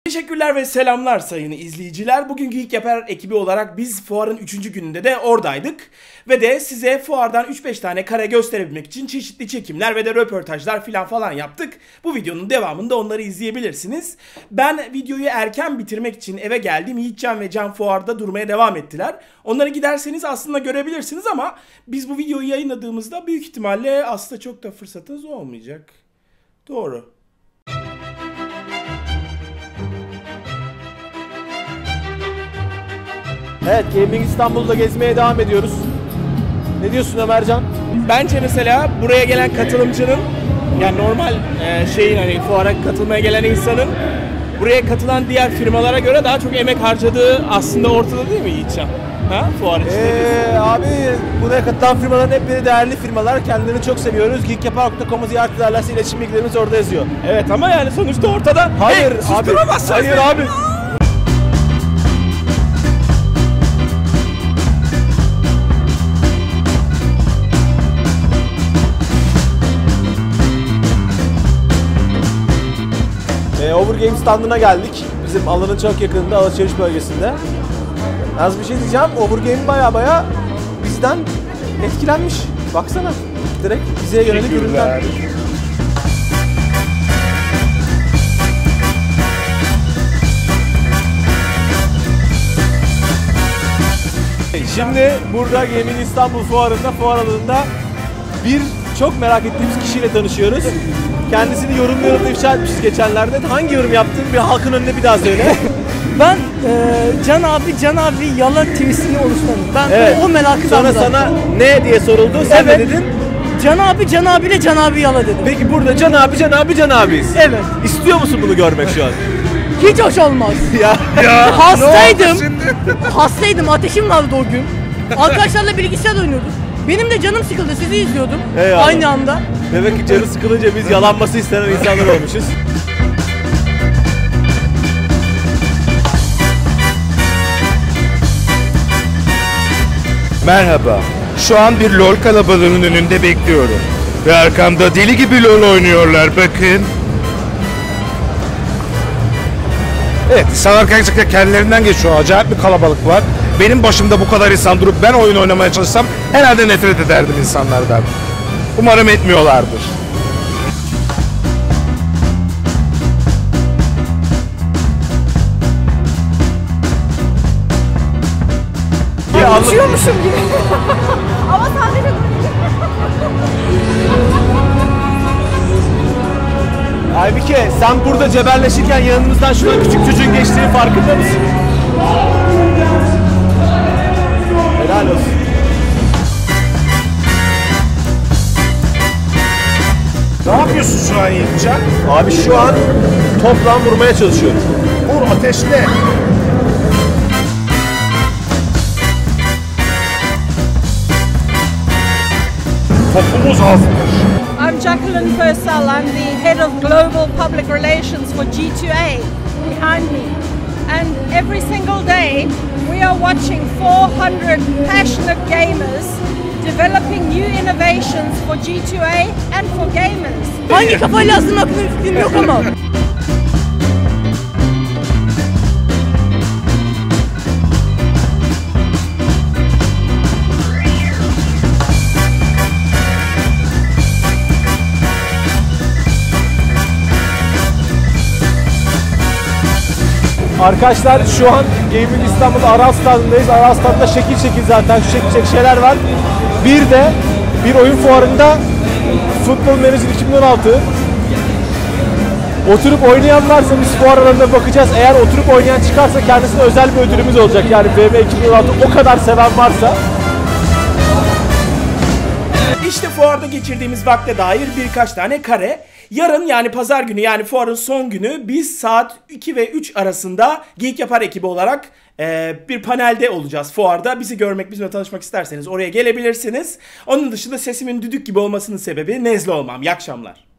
Teşekkürler ve selamlar sayın izleyiciler. Bugün Geek Yapar ekibi olarak biz fuarın 3. gününde de oradaydık. Ve de size fuardan 3-5 tane kare gösterebilmek için çeşitli çekimler ve de röportajlar falan yaptık. Bu videonun devamında onları izleyebilirsiniz. Ben videoyu erken bitirmek için eve geldim. Yiğitcan ve Can fuarda durmaya devam ettiler. Onları giderseniz aslında görebilirsiniz ama biz bu videoyu yayınladığımızda büyük ihtimalle aslında çok da fırsatınız olmayacak. Doğru. Evet, Gaming İstanbul'da gezmeye devam ediyoruz. Ne diyorsun Ömercan? Bence mesela buraya gelen katılımcının, yani normal hani fuara katılmaya gelen insanın buraya katılan diğer firmalara göre daha çok emek harcadığı aslında ortada değil mi Yiğitcan? Ha? Fuar içinde. Abi buraya katılan firmaların hep değerli firmalar. Kendilerini çok seviyoruz. Geekyapar.com'u ziyaret ederlerse iletişim bilgilerimiz orada yazıyor. Evet ama yani sonuçta ortada. Hayır abi. Hayır abi. Overgame standına geldik. Bizim alanın çok yakınında, alışveriş bölgesinde. Az bir şey diyeceğim, Overgame baya bizden etkilenmiş. Baksana, direkt bize yönelik ürünler. Şimdi burada Gaming İstanbul fuarında, fuar alanında bir çok merak ettiğimiz kişiyle tanışıyoruz. Kendisini yorumlarında ifşa etmişiz geçenlerde. Hangi yorum yaptın? Bir halkın önünde bir daha söyle. Ben Can abi Yala twistini oluşturdım. Ben evet. O merakı sonra sana ne diye soruldu? Sen evet. ne dedin? Can abiyle Can abi Yala dedim. Peki burada Can abiyiz. Evet. İstiyor musun bunu görmek şu an? Hiç hoş olmaz. ya. Hastaydım. Ateşim vardı o gün. Arkadaşlarla bilgisayar oynuyorduk. Benim de canım sıkıldı. Sizi izliyordum. Eyvallah. Aynı anda. Demek ki canı sıkılınca biz yalanması istenen insanlar olmuşuz. Merhaba. Şu an bir LoL kalabalığının önünde bekliyorum. Ve arkamda deli gibi LoL oynuyorlar, bakın. Evet, insanlar gerçekten kendilerinden geçiyor. Acayip bir kalabalık var. Benim başımda bu kadar insan durup ben oyun oynamaya çalışsam herhalde nefret ederdim insanlardan. Umarım etmiyorlardır. Uçuyormuşum gibi. Ama sadece Aybike, sen burada cebelleşirken yanımızdan şuna küçük çocuğun geçtiği farkında mısın? Helal olsun. Ne yapıyorsun şu an Yiğitcan? Abi şu an toplam vurmaya çalışıyorum. Vur, ateşle. Topumuz azdır. I'm Jacqueline Purcell. I'm the head of global public relations for G2A behind me. And every single day we are watching 400 passionate gamers developing new innovations for G2A and for gamers. hangi kafayla aslında hakkında bir fikrim yok ama. Arkadaşlar şu an Gaming İstanbul Aras standındayız. Aras standında şekil zaten şu şekil şeyler var. Bir de bir oyun fuarında Football Manager 2016. Oturup oynayan varsa biz fuar alanına bakacağız. Eğer oturup oynayan çıkarsa kendisine özel bir ödülümüz olacak. Yani VM 2016 o kadar seven varsa. İşte fuarda geçirdiğimiz vakte dair birkaç tane kare. Yarın yani pazar günü yani fuarın son günü biz saat 2 ve 3 arasında Geek Yapar ekibi olarak bir panelde olacağız fuarda. Bizi görmek, bizimle tanışmak isterseniz oraya gelebilirsiniz. Onun dışında sesimin düdük gibi olmasının sebebi nezle olmam. İyi akşamlar.